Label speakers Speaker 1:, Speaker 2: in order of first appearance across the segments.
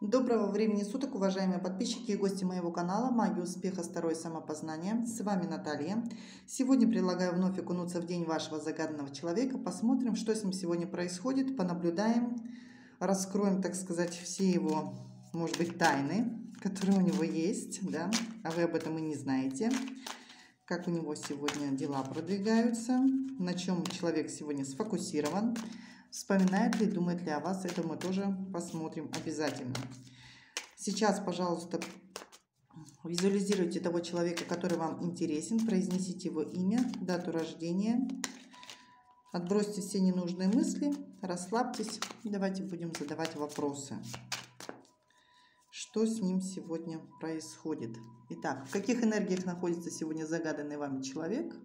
Speaker 1: Доброго времени суток, уважаемые подписчики и гости моего канала «Магия успеха. Второе самопознание». С вами Наталья. Сегодня предлагаю вновь окунуться в день вашего загаданного человека. Посмотрим, что с ним сегодня происходит, понаблюдаем, раскроем, так сказать, все его, может быть, тайны, которые у него есть, да, а вы об этом и не знаете. Как у него сегодня дела продвигаются, на чем человек сегодня сфокусирован. Вспоминает ли, думает ли о вас, это мы тоже посмотрим обязательно. Сейчас, пожалуйста, визуализируйте того человека, который вам интересен, произнесите его имя, дату рождения, отбросьте все ненужные мысли, расслабьтесь, давайте будем задавать вопросы. Что с ним сегодня происходит? Итак, в каких энергиях находится сегодня загаданный вами человек?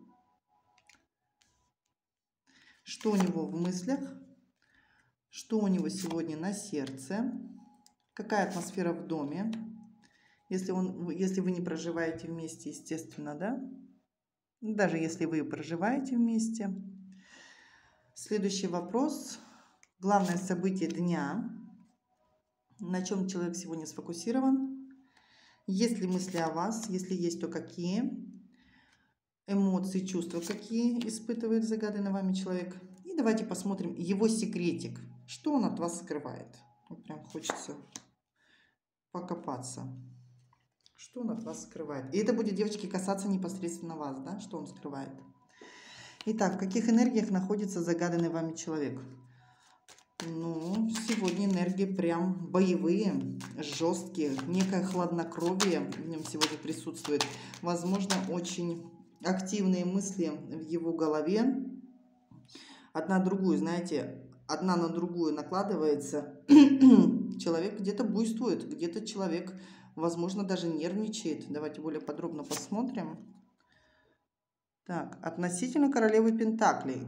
Speaker 1: Что у него в мыслях? Что у него сегодня на сердце? Какая атмосфера в доме? Если вы не проживаете вместе, естественно, да? Даже если вы проживаете вместе. Следующий вопрос. Главное событие дня. На чем человек сегодня сфокусирован? Есть ли мысли о вас? Если есть, то какие? Эмоции, чувства какие испытывает загаданный вами человек? И давайте посмотрим его секретик. Что он от вас скрывает? Вот прям хочется покопаться. Что он от вас скрывает? И это будет, девочки, касаться непосредственно вас, да? Что он скрывает? Итак, в каких энергиях находится загаданный вами человек? Ну, сегодня энергии прям боевые, жесткие. Некое хладнокровие в нем сегодня присутствует. Возможно, очень активные мысли в его голове. Одна другую, знаете, одна на другую накладывается. Человек где-то буйствует, где-то человек, возможно, даже нервничает. Давайте более подробно посмотрим. Так, относительно королевы Пентаклей.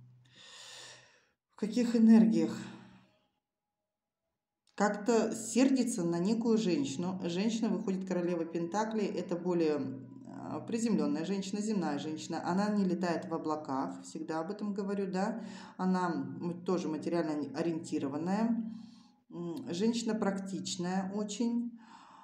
Speaker 1: В каких энергиях? Как-то сердится на некую женщину. Женщина выходит королева Пентаклей. Это более приземленная женщина, земная женщина. Она не летает в облаках, всегда об этом говорю, да. Она тоже материально ориентированная. Женщина практичная очень.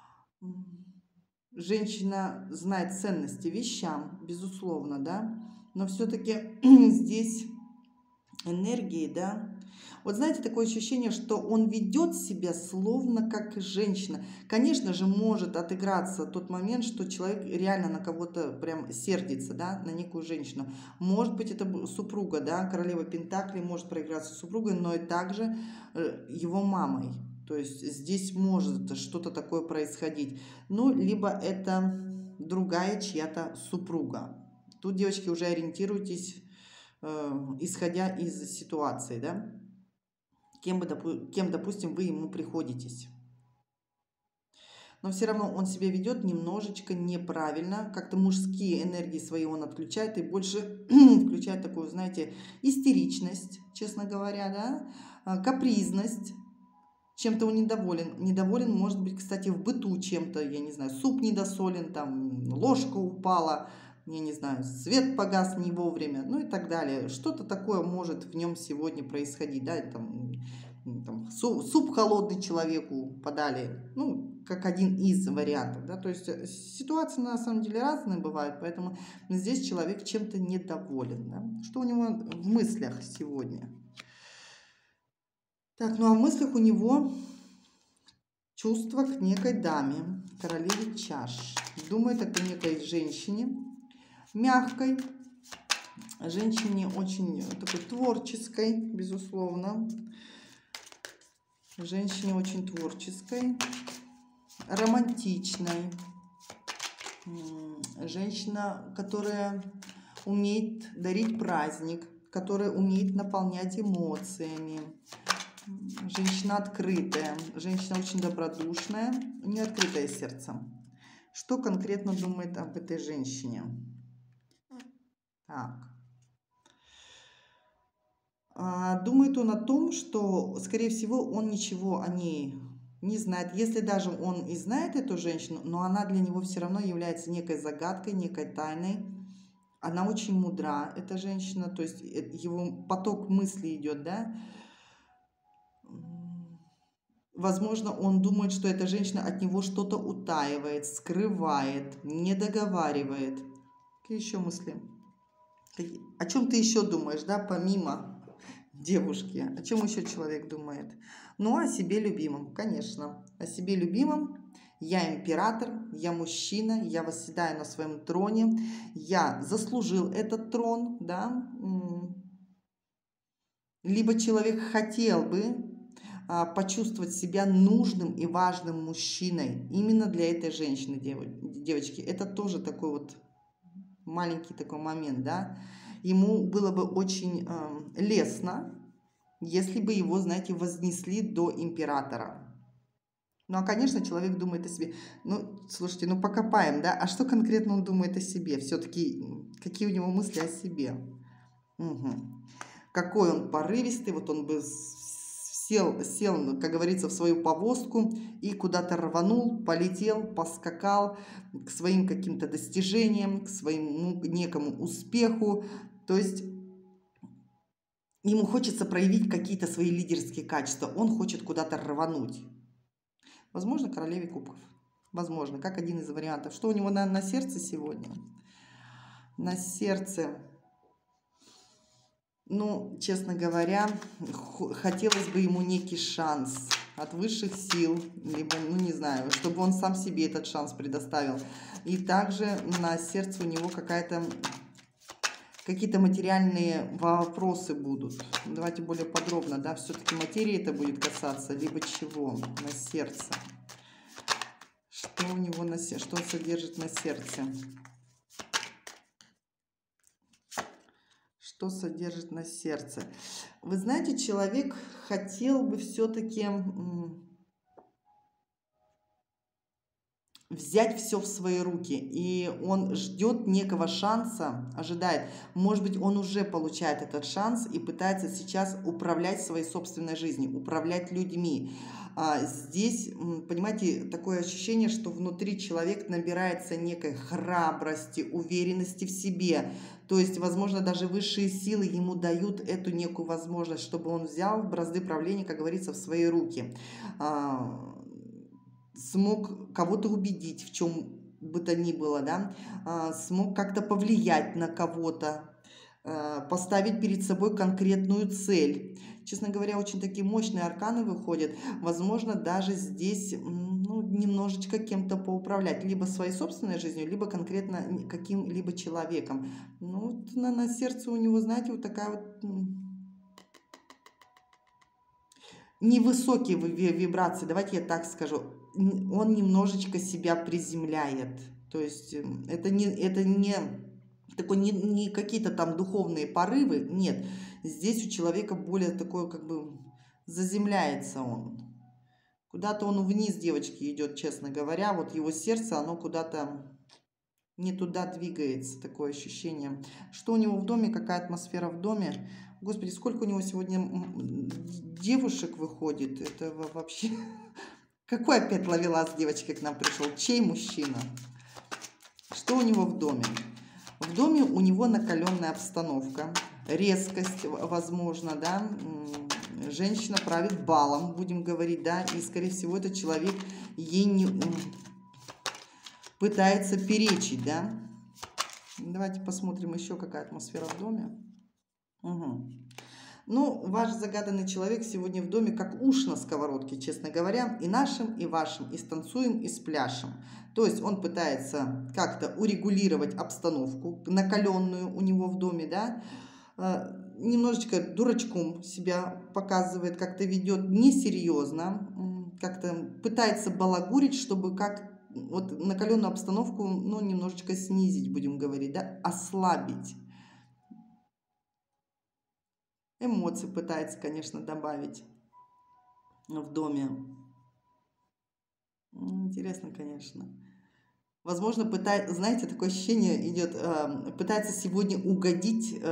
Speaker 1: Женщина знает ценности вещам, безусловно, да. Но все-таки здесь энергии, да. Вот знаете, такое ощущение, что он ведет себя словно как женщина. Конечно же, может отыграться тот момент, что человек реально на кого-то прям сердится, да, на некую женщину. Может быть, это супруга, да, королева Пентаклей может проиграться супругой, но и также его мамой. То есть здесь может что-то такое происходить. Ну, либо это другая чья-то супруга. Тут, девочки, уже ориентируйтесь, исходя из ситуации, да, кем, допустим, вы ему приходитесь. Но все равно он себя ведет немножечко неправильно, как-то мужские энергии свои он отключает и больше включает такую, знаете, истеричность, честно говоря, да, капризность. Чем-то он недоволен. Недоволен, может быть, кстати, в быту чем-то, я не знаю, суп недосолен, там ложка упала, я не знаю, свет погас не вовремя, ну и так далее. Что-то такое может в нем сегодня происходить, да, там суп холодный человеку подали, ну, как один из вариантов, да, то есть ситуации на самом деле разные бывают, поэтому здесь человек чем-то недоволен, да. Что у него в мыслях сегодня? Так, ну а в мыслях у него чувство к некой даме, королеве чаш. Думает о некой женщине, мягкой, женщине очень такой творческой, безусловно. Женщине очень творческой, романтичной. Женщина, которая умеет дарить праздник, которая умеет наполнять эмоциями. Женщина открытая, женщина очень добродушная, у нее открытое сердце. Что конкретно думает об этой женщине? Так. Думает он о том, что, скорее всего, он ничего о ней не знает. Если даже он и знает эту женщину, но она для него все равно является некой загадкой, некой тайной. Она очень мудра, эта женщина, то есть его поток мыслей идет, да. Возможно, он думает, что эта женщина от него что-то утаивает, скрывает, не договаривает. Какие еще мысли? О чем ты еще думаешь, да, помимо девушки? О чем еще человек думает? Ну, о себе любимом, конечно. О себе любимом. Я император, я мужчина, я восседаю на своем троне, я заслужил этот трон, да. Либо человек хотел бы почувствовать себя нужным и важным мужчиной именно для этой женщины, девочки. Это тоже такой вот маленький такой момент, да. Ему было бы очень лестно, если бы его, знаете, вознесли до императора. Ну, а, конечно, человек думает о себе. Ну, слушайте, ну покопаем, да, а что конкретно он думает о себе? Все-таки какие у него мысли о себе? Угу. Какой он порывистый, вот он бы сел, как говорится, в свою повозку и куда-то рванул, полетел, поскакал к своим каким-то достижениям, к своему некому успеху. То есть ему хочется проявить какие-то свои лидерские качества, он хочет куда-то рвануть. Возможно, королеве кубков. Возможно, как один из вариантов. Что у него на сердце сегодня? На сердце... Ну, честно говоря, хотелось бы ему некий шанс от высших сил, либо, ну, не знаю, чтобы он сам себе этот шанс предоставил. И также на сердце у него какие-то материальные вопросы будут. Давайте более подробно, да, все-таки материи это будет касаться, либо чего на сердце. Что у него на сердце, что он содержит на сердце? Что содержит на сердце? Вы знаете, человек хотел бы все-таки взять все в свои руки, и он ждет некого шанса, ожидает. Может быть, он уже получает этот шанс и пытается сейчас управлять своей собственной жизнью, управлять людьми. Здесь, понимаете, такое ощущение, что внутри человек набирается некой храбрости, уверенности в себе. То есть, возможно, даже высшие силы ему дают эту некую возможность, чтобы он взял бразды правления, как говорится, в свои руки. Смог кого-то убедить в чем бы то ни было, да, смог как-то повлиять на кого-то, поставить перед собой конкретную цель. Честно говоря, очень такие мощные арканы выходят. Возможно, даже здесь ну, немножечко кем-то поуправлять. Либо своей собственной жизнью, либо конкретно каким-либо человеком. Ну, вот на сердце у него, знаете, вот такая вот... невысокие вибрации, давайте я так скажу. Он немножечко себя приземляет. То есть это не какие-то там духовные порывы, нет. Здесь у человека более такое, как бы, заземляется он. Куда-то он вниз, девочки, идет, честно говоря. Вот его сердце, оно куда-то не туда двигается, такое ощущение. Что у него в доме, какая атмосфера в доме? Господи, сколько у него сегодня девушек выходит. Это вообще... Какой опять ловелас девочки к нам пришел? Чей мужчина? Что у него в доме? В доме у него накаленная обстановка, резкость, возможно, да, женщина правит балом, будем говорить, да, и, скорее всего, этот человек ей не пытается перечить, да. Давайте посмотрим еще, какая атмосфера в доме. Угу. Ну, ваш загаданный человек сегодня в доме как уж на сковородке, честно говоря, и нашим, и вашим, и станцуем, и спляшем. То есть он пытается как-то урегулировать обстановку, накаленную у него в доме, да, немножечко дурачком себя показывает, как-то ведет несерьезно, как-то пытается балагурить, чтобы как вот накаленную обстановку, ну, немножечко снизить, будем говорить, да, ослабить. Эмоции пытается, конечно, добавить в доме. Интересно, конечно. Возможно, знаете, такое ощущение идет, пытается сегодня угодить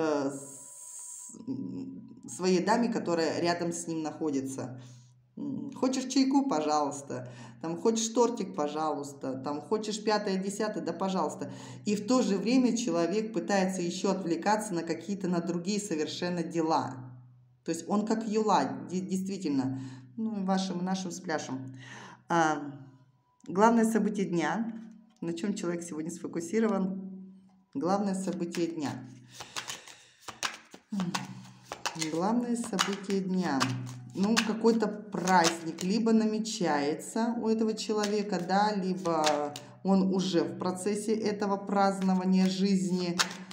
Speaker 1: своей даме, которая рядом с ним находится. Хочешь чайку, пожалуйста. Там хочешь тортик, пожалуйста. Там хочешь 5-10, да, пожалуйста. И в то же время человек пытается еще отвлекаться на какие-то, на другие совершенно дела. То есть он как юла, действительно. Ну и вашим, и нашим спляшем. Главное событие дня. На чем человек сегодня сфокусирован? Главное событие дня. Главное событие дня. Ну, какой-то праздник либо намечается у этого человека, да, либо он уже в процессе этого празднования жизни,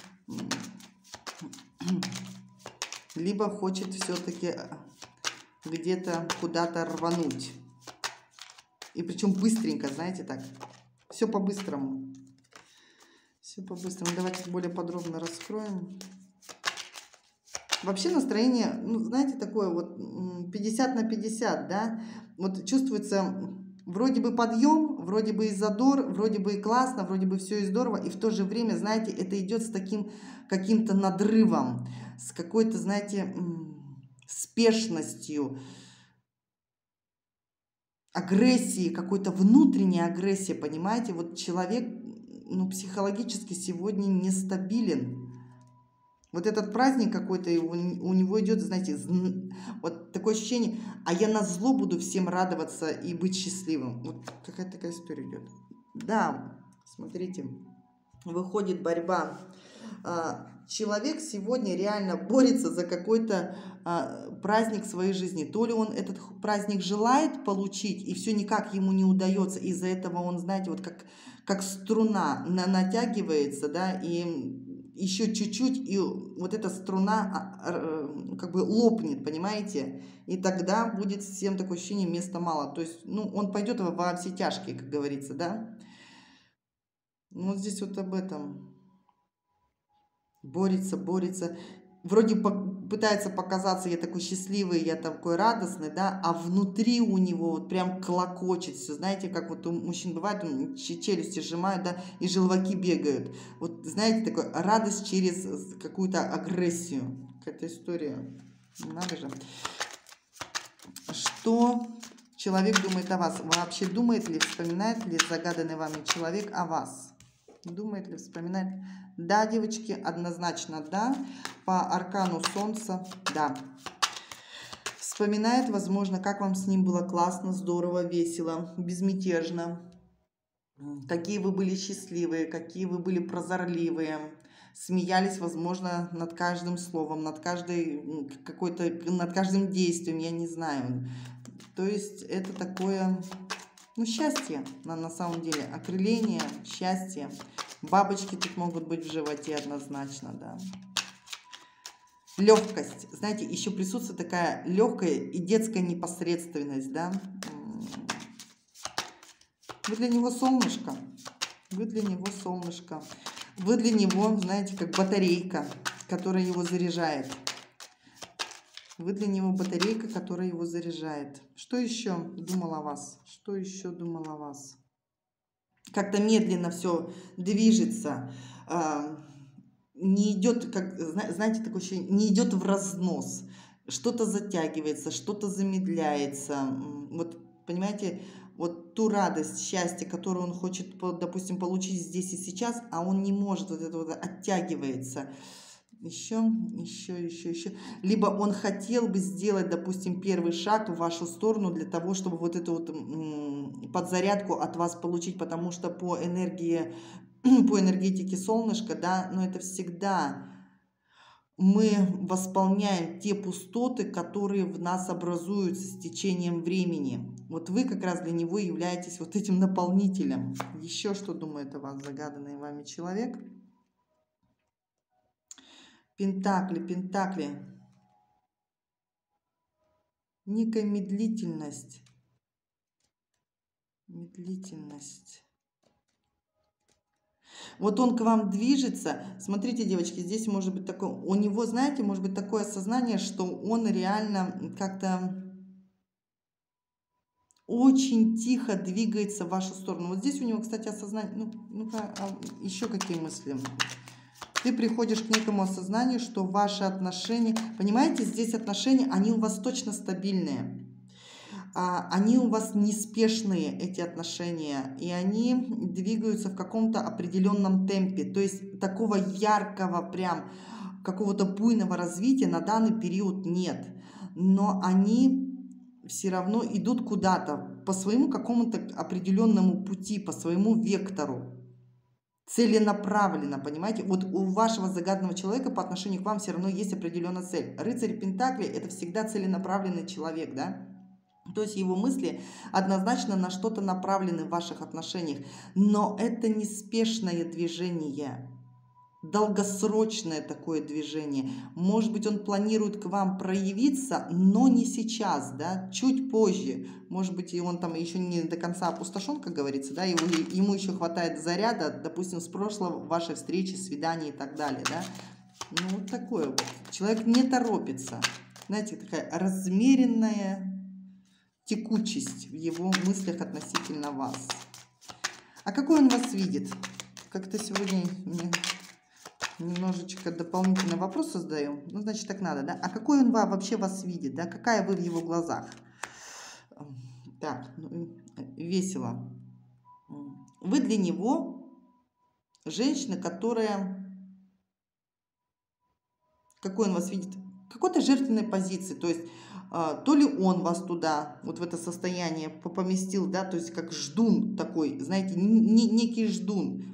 Speaker 1: либо хочет все-таки где-то куда-то рвануть. И причем быстренько, знаете, так. Все по-быстрому. Все по-быстрому. Давайте более подробно раскроем. Вообще настроение, ну, знаете, такое вот 50 на 50, да. Вот чувствуется вроде бы подъем, вроде бы и задор, вроде бы и классно, вроде бы все и здорово. И в то же время, знаете, это идет с таким каким-то надрывом, с какой-то, знаете, спешностью, агрессией, какой-то внутренней агрессией, понимаете? Вот человек, ну, психологически сегодня нестабилен. Вот этот праздник какой-то, у него идет, знаете, вот такое ощущение, а я назло буду всем радоваться и быть счастливым. Вот какая-то такая история идет. Да, смотрите, выходит борьба. Человек сегодня реально борется за какой-то праздник своей жизни. То ли он этот праздник желает получить, и все никак ему не удается. Из-за этого он, знаете, вот как струна натягивается, да, и еще чуть-чуть, и вот эта струна как бы лопнет, понимаете? И тогда будет всем такое ощущение, места мало. То есть, ну, он пойдет во все тяжкие, как говорится, да? Ну, вот здесь вот об этом. Борется, борется. Вроде пытается показаться, я такой счастливый, я такой радостный, да, а внутри у него вот прям клокочет все. Знаете, как вот у мужчин бывает, челюсти сжимают, да, и желваки бегают. Вот, знаете, такой радость через какую-то агрессию. Какая-то история. Надо же. Что человек думает о вас? Вообще думает ли, вспоминает ли загаданный вами человек о вас? Думает ли, вспоминает? Да, девочки, однозначно да. По аркану Солнца, да. Вспоминает, возможно, как вам с ним было классно, здорово, весело, безмятежно. Какие вы были счастливые, какие вы были прозорливые. Смеялись, возможно, над каждым словом, над над каждым действием, я не знаю. То есть это такое, ну, счастье на самом деле, окрыление, счастье. Бабочки тут могут быть в животе однозначно, да. Легкость. Знаете, еще присутствует такая легкая и детская непосредственность, да. Вы для него солнышко. Вы для него солнышко. Вы для него, знаете, как батарейка, которая его заряжает. Вы для него батарейка, которая его заряжает. Что еще думал о вас? Что еще думал о вас? Как-то медленно все движется, не идет, как, знаете, такое ощущение, не идет в разнос, что-то затягивается, что-то замедляется. Вот, понимаете, вот ту радость, счастье, которую он хочет, допустим, получить здесь и сейчас, а он не может, вот это вот оттягивается. Еще. Либо он хотел бы сделать, допустим, первый шаг в вашу сторону для того, чтобы вот эту вот подзарядку от вас получить, потому что по энергетике солнышка, да, но это всегда мы восполняем те пустоты, которые в нас образуются с течением времени. Вот вы как раз для него являетесь вот этим наполнителем. Еще что думает о вас загаданный вами человек? Пентакли, пентакли. Некая медлительность. Медлительность. Вот он к вам движется. Смотрите, девочки, здесь может быть такое... У него, знаете, может быть такое осознание, что он реально как-то очень тихо двигается в вашу сторону. Вот здесь у него, кстати, осознание... Ну-ка, еще какие мысли? Ты приходишь к некому осознанию, что ваши отношения, понимаете, здесь отношения, они у вас точно стабильные. Они у вас неспешные, эти отношения, и они двигаются в каком-то определенном темпе. То есть такого яркого, прям какого-то буйного развития на данный период нет. Но они все равно идут куда-то по своему какому-то определенному пути, по своему вектору. Целенаправленно, понимаете? Вот у вашего загаданного человека по отношению к вам все равно есть определенная цель. Рыцарь Пентаклей — это всегда целенаправленный человек, да? То есть его мысли однозначно на что-то направлены в ваших отношениях. Но это неспешное движение, долгосрочное такое движение. Может быть, он планирует к вам проявиться, но не сейчас, да, чуть позже. Может быть, и он там еще не до конца опустошен, как говорится, да, ему еще хватает заряда, допустим, с прошлого вашей встречи, свидания и так далее, да. Ну, вот такое вот. Человек не торопится. Знаете, такая размеренная текучесть в его мыслях относительно вас. А какой он вас видит? Как-то сегодня мне немножечко дополнительный вопрос создаю. Ну, значит, так надо, да? А какой он вообще вас видит, да? Какая вы в его глазах? Так, весело. Вы для него женщина, которая... Какой он вас видит? В какой-то жертвенной позиции. То есть, то ли он вас туда, вот в это состояние поместил, да? То есть, как ждун такой, знаете, некий ждун.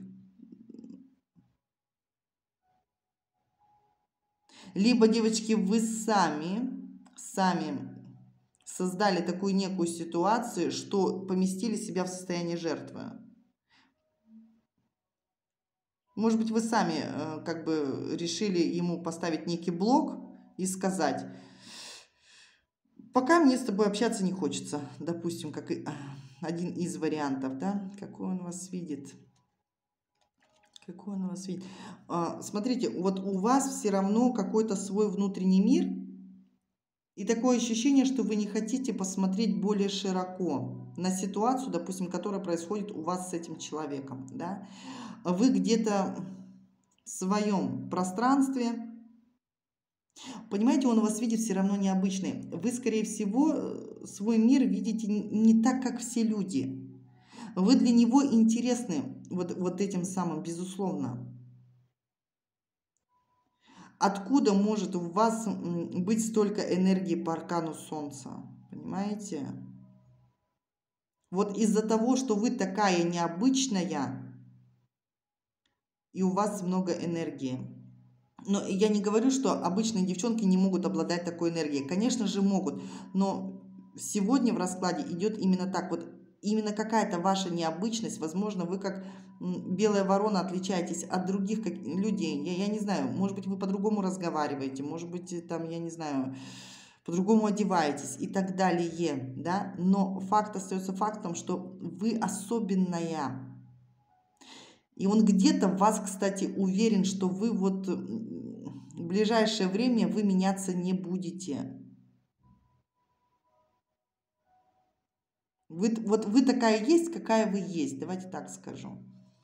Speaker 1: Либо, девочки, вы сами создали такую некую ситуацию, что поместили себя в состояние жертвы. Может быть, вы сами как бы решили ему поставить некий блок и сказать: пока мне с тобой общаться не хочется. Допустим, как один из вариантов, да? Какой он вас видит? Какой он вас видит? Смотрите, вот у вас все равно какой-то свой внутренний мир. И такое ощущение, что вы не хотите посмотреть более широко на ситуацию, допустим, которая происходит у вас с этим человеком. Да? Вы где-то в своем пространстве. Понимаете, он вас видит все равно необычный. Вы, скорее всего, свой мир видите не так, как все люди. Вы для него интересны вот этим самым, безусловно. Откуда может у вас быть столько энергии по аркану Солнца? Понимаете? Вот из-за того, что вы такая необычная, и у вас много энергии. Но я не говорю, что обычные девчонки не могут обладать такой энергией. Конечно же могут, но сегодня в раскладе идет именно так. Вот именно какая-то ваша необычность, возможно, вы как белая ворона отличаетесь от других людей. Я не знаю, может быть, вы по-другому разговариваете, может быть, там, я не знаю, по-другому одеваетесь и так далее, да? Но факт остается фактом, что вы особенная. И он где-то в вас, кстати, уверен, что вы вот в ближайшее время вы меняться не будете. Вот вы такая есть, какая вы есть, давайте так скажу.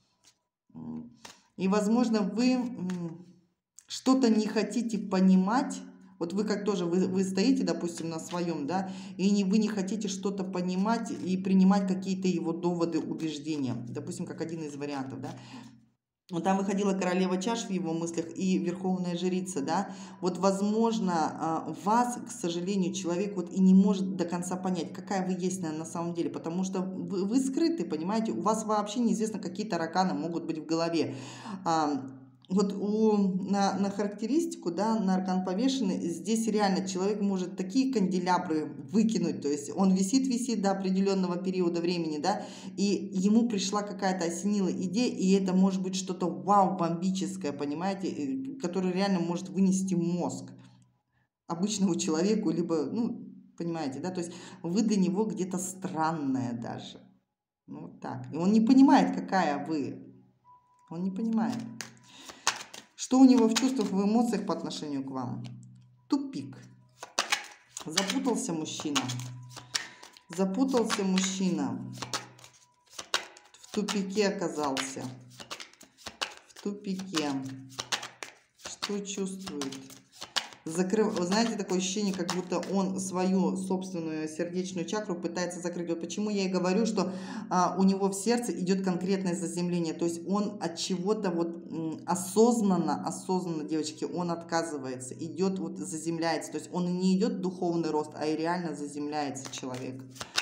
Speaker 1: И, возможно, вы что-то не хотите понимать. Вот вы как тоже, вы стоите, допустим, на своем, да, и вы не хотите что-то понимать и принимать какие-то его доводы, убеждения. Допустим, как один из вариантов, да. Вот там выходила королева чаш в его мыслях и верховная жрица, да. Вот, возможно, вас, к сожалению, человек вот и не может до конца понять, какая вы есть на самом деле, потому что вы скрыты, понимаете, у вас вообще неизвестно, какие тараканы могут быть в голове. Вот на характеристику, да, на аркан повешенный, здесь реально человек может такие канделябры выкинуть, то есть он висит до определенного периода времени, да, и ему пришла какая-то осенила идея, и это может быть что-то вау-бомбическое, понимаете, которое реально может вынести мозг обычному человеку, либо, ну, понимаете, да, то есть вы для него где-то странная даже, ну, вот так, и он не понимает, какая вы, он не понимает. Что у него в чувствах, в эмоциях по отношению к вам? Тупик. Запутался мужчина. Запутался мужчина. В тупике оказался. В тупике. Что чувствует? Вы знаете, такое ощущение, как будто он свою собственную сердечную чакру пытается закрыть. Вот почему я и говорю, что у него в сердце идет конкретное заземление. То есть он от чего-то вот осознанно, девочки, он отказывается, идет вот заземляется. То есть он не идет в духовный рост, а и реально заземляется человек.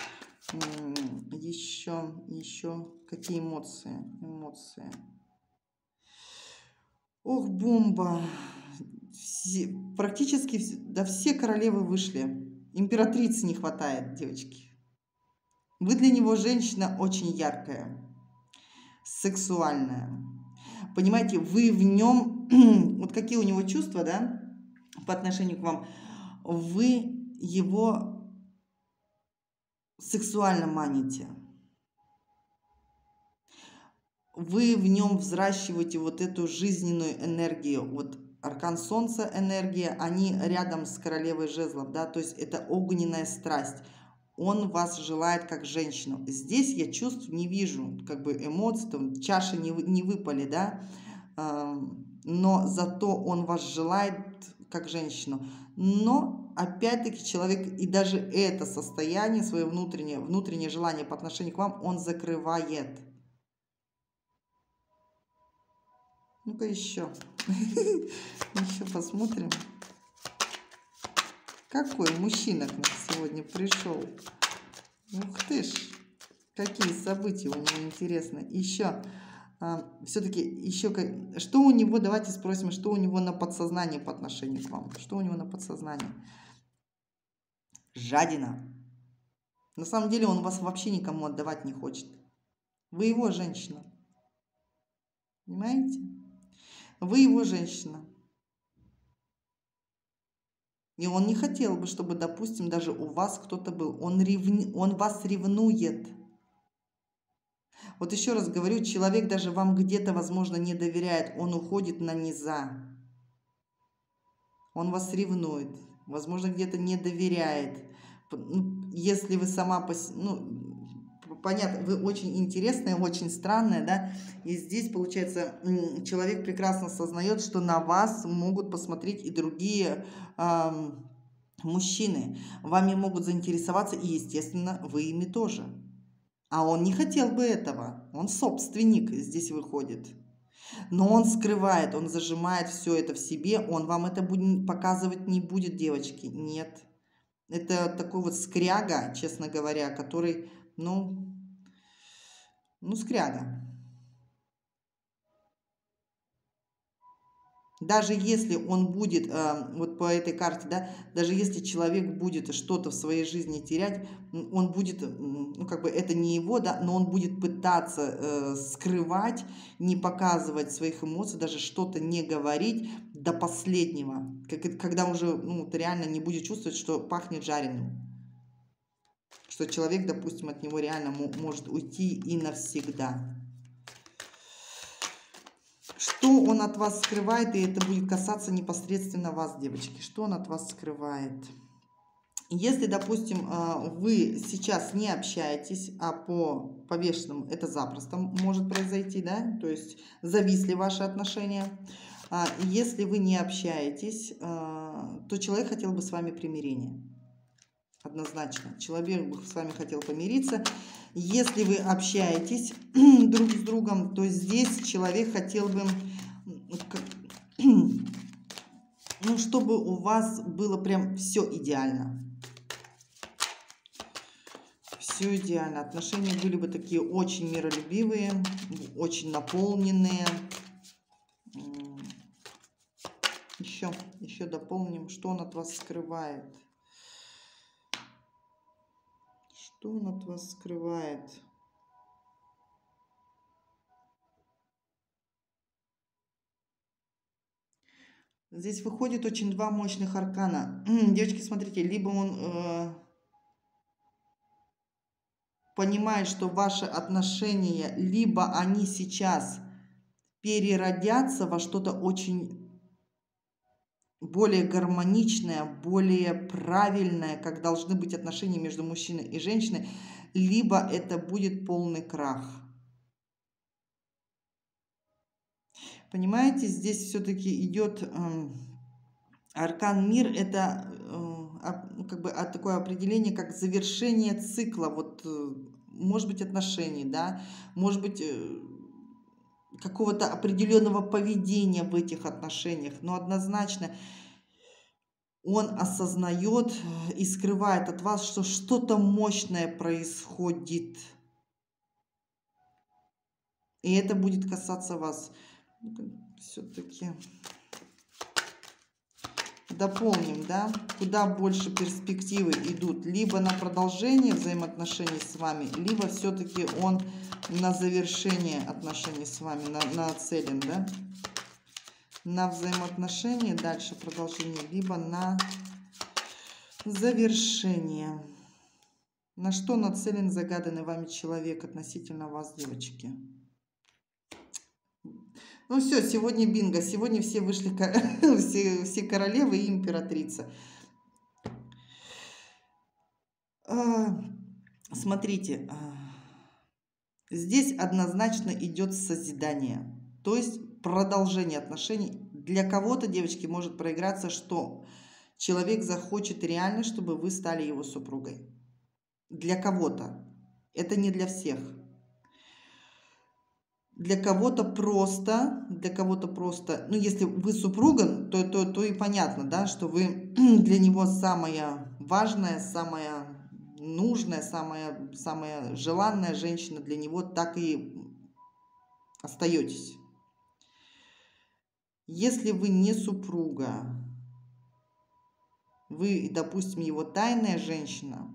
Speaker 1: Еще какие эмоции? Ох, бомба. Практически да, все королевы вышли. Императрицы не хватает, девочки. Вы для него женщина очень яркая, сексуальная. Понимаете, вы в нем, вот какие у него чувства, да, по отношению к вам, вы его сексуально маните. Вы в нем взращиваете вот эту жизненную энергию. Вот аркан Солнца, энергия, они рядом с королевой жезлов, да, то есть это огненная страсть. Он вас желает как женщину. Здесь я чувств не вижу, как бы эмоций, там, чаши не выпали, да, но зато он вас желает как женщину. Но опять-таки человек и даже это состояние, свое внутреннее желание по отношению к вам, он закрывает. Ну-ка еще. Еще посмотрим. Какой мужчина к нам сегодня пришел. Ух ты ж. Какие события у него интересные. Еще. Все-таки еще. Что у него, давайте спросим, что у него на подсознании по отношению к вам. Что у него на подсознании? Жадина. На самом деле он вас вообще никому отдавать не хочет. Вы его женщина. Понимаете? Вы его женщина. И он не хотел бы, чтобы, допустим, даже у вас кто-то был. Он вас ревнует. Вот еще раз говорю, человек даже вам где-то, возможно, не доверяет. Он уходит на низа. Он вас ревнует. Возможно, где-то не доверяет. Если вы сама... Понятно, вы очень интересная, очень странная, да, и здесь, получается, человек прекрасно осознает, что на вас могут посмотреть и другие мужчины, вами могут заинтересоваться, и, естественно, вы ими тоже. А он не хотел бы этого, он собственник здесь выходит. Но он скрывает, он зажимает все это в себе, он вам это показывать не будет, девочки, нет. Это такой вот скряга, честно говоря, который, скряга. Даже если он будет, вот по этой карте, да, даже если человек будет что-то в своей жизни терять, он будет, это не его, да, но он будет пытаться скрывать, не показывать своих эмоций, даже что-то не говорить до последнего, когда уже, реально не будет чувствовать, что пахнет жареным. Что человек, допустим, от него реально может уйти и навсегда. Что он от вас скрывает, и это будет касаться непосредственно вас, девочки. Что он от вас скрывает? Если, допустим, вы сейчас не общаетесь, а по повешенному это запросто может произойти, да, то есть зависли ваши отношения. Если вы не общаетесь, то человек хотел бы с вами примирения. Однозначно. Человек бы с вами хотел помириться. Если вы общаетесь друг с другом, то здесь человек хотел бы, чтобы у вас было прям все идеально. Все идеально. Отношения были бы такие очень миролюбивые, очень наполненные. Еще дополним, что он от вас скрывает. Что он от вас скрывает? Здесь выходит очень два мощных аркана. Девочки, смотрите, либо он понимает, что ваши отношения, либо они сейчас переродятся во что-то очень более гармоничное, более правильное, как должны быть отношения между мужчиной и женщиной, либо это будет полный крах. Понимаете, здесь все-таки идет Аркан мир — это как бы такое определение, как завершение цикла, вот, может быть, отношений, да, может быть, какого-то определенного поведения в этих отношениях, но однозначно он осознает и скрывает от вас, что что-то мощное происходит. И это будет касаться вас. Все-таки дополним, да, куда больше перспективы идут. Либо на продолжение взаимоотношений с вами, либо все-таки он на завершение отношений с вами, нацелен, да, на взаимоотношения, дальше продолжение, либо на завершение. На что нацелен загаданный вами человек относительно вас, девочки? Ну все, сегодня бинго. Сегодня все вышли, все королевы и императрица. Смотрите, здесь однозначно идет созидание, то есть продолжение отношений. Для кого-то, девочки, может проиграться, что человек захочет реально, чтобы вы стали его супругой. Для кого-то. Это не для всех. Для кого-то просто, ну, если вы супруга, то и понятно, да, что вы для него самая важная, самая нужная, самая желанная женщина для него, так и остаетесь. Если вы не супруга, вы, допустим, его тайная женщина,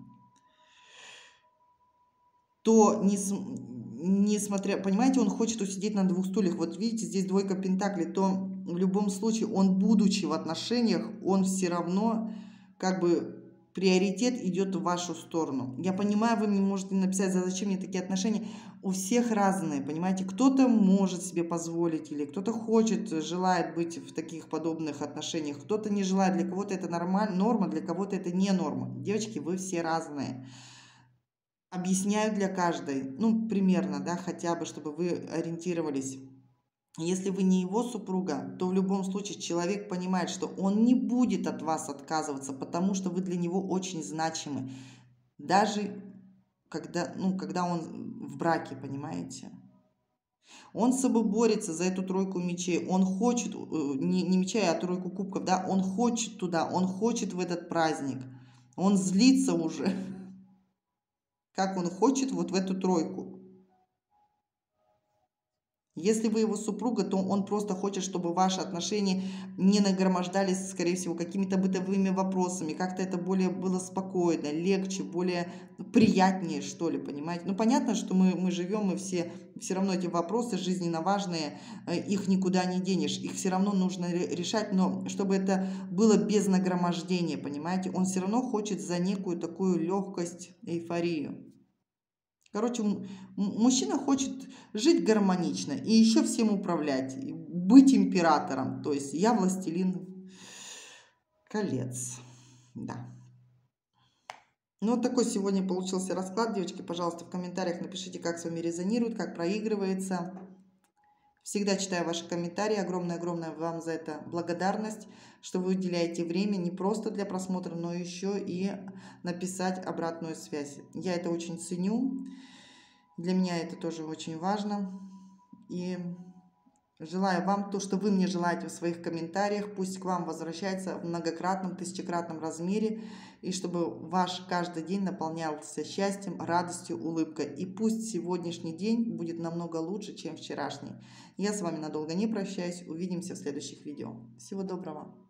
Speaker 1: то несмотря, понимаете, он хочет усидеть на двух стульях. Вот видите, здесь двойка пентаклей, то в любом случае он, будучи в отношениях, он все равно как бы приоритет идет в вашу сторону. Я понимаю, вы мне можете написать, зачем мне такие отношения. У всех разные, понимаете. Кто-то может себе позволить, или кто-то хочет, желает быть в таких подобных отношениях. Кто-то не желает, для кого-то это норма, для кого-то это не норма. Девочки, вы все разные. Объясняю для каждой, ну, примерно, да, хотя бы, чтобы вы ориентировались. Если вы не его супруга, то в любом случае человек понимает, что он не будет от вас отказываться, потому что вы для него очень значимы. Даже когда, ну, когда он в браке, понимаете. Он с собой борется за эту тройку мечей. Он хочет, не мечей, а тройку кубков, да, он хочет туда, он хочет в этот праздник. Он злится уже. Как он хочет вот в эту тройку. Если вы его супруга, то он просто хочет, чтобы ваши отношения не нагромождались, скорее всего, какими-то бытовыми вопросами. Как-то это более было спокойно, легче, более приятнее, что ли, понимаете? Ну, понятно, что мы живем, мы все равно эти вопросы жизненно важные, их никуда не денешь. Их все равно нужно решать, но чтобы это было без нагромождения, понимаете? Он все равно хочет за некую такую легкость, эйфорию. Короче, мужчина хочет жить гармонично и еще всем управлять, быть императором. То есть я властелин колец. Да. Ну, вот такой сегодня получился расклад. Девочки, пожалуйста, в комментариях напишите, как с вами резонирует, как проигрывается. Всегда читаю ваши комментарии. Огромная-огромная вам за это благодарность, что вы уделяете время не просто для просмотра, но еще и написать обратную связь. Я это очень ценю. Для меня это тоже очень важно. И желаю вам то, что вы мне желаете в своих комментариях. Пусть к вам возвращается в многократном, тысячекратном размере. И чтобы ваш каждый день наполнялся счастьем, радостью, улыбкой. И пусть сегодняшний день будет намного лучше, чем вчерашний. Я с вами надолго не прощаюсь. Увидимся в следующих видео. Всего доброго.